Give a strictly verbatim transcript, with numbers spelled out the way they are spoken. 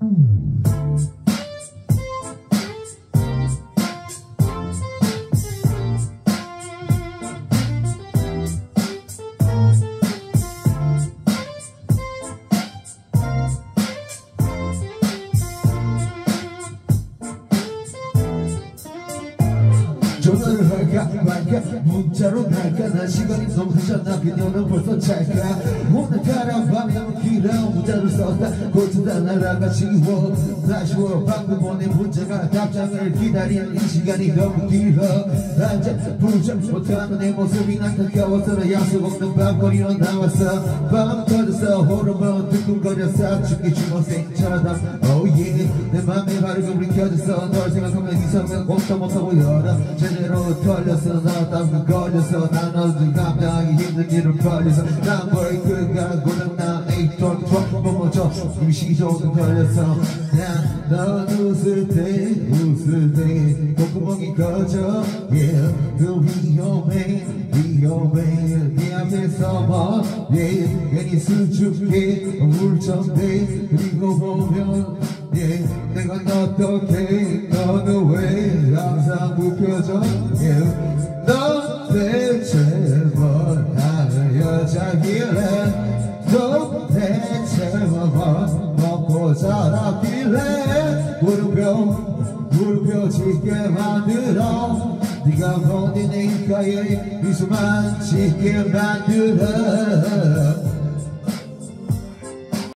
전화를 할까 말까 문자로 날까 난 시간이 너무 늦었나 그녀는 벌써 잘까 오늘따라 밤이 너무 길어 문자를 썼다 고치다 날아가 지워 아쉬워 방금 보낸 문자가 답장을 기다리는 이 시간이 너무 길어 앉아 부정 못하는 내 모습이 안타까워서 약속 없는 밤거리로 나왔어 밤 터졌어 호르몬 두근거렸어 죽기 중학생처럼 oh yeah 내 맘에 발음이 켜졌어 널 생각하면 이성은 꼼짝 못하고 열어 제대로 털렸어 나 땀이 걸렸어 난 어디 감당하기 힘든 일을 벌려서 난 브레이크가 고장나 에이 돈 멈춰 이미 시조는 걸렸어 난 웃을 때 웃을 때 콧구멍이 꺼져 yeah 그 위험해 위험해 네 앞에서만 yeah 괜히 수줍게 울적해 그리고 보면 yeah 내가 어떻게 너는 왜 항상 웃겨져 yeah 너 대체 뭘 하는 여자길래 너 대체 뭐 먹고 자랐길래 물음표 물음표 짓게 만들어 네가 보낸 내 입가에 미소만 짓게 만들어